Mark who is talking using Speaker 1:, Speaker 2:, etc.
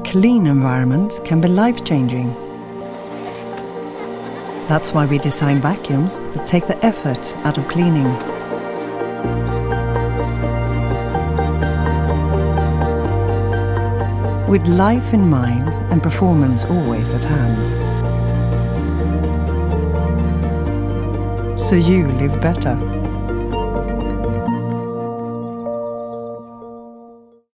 Speaker 1: clean environment can be life-changing. That's why we design vacuums that take the effort out of cleaning. With life in mind and performance always at hand. So you live better.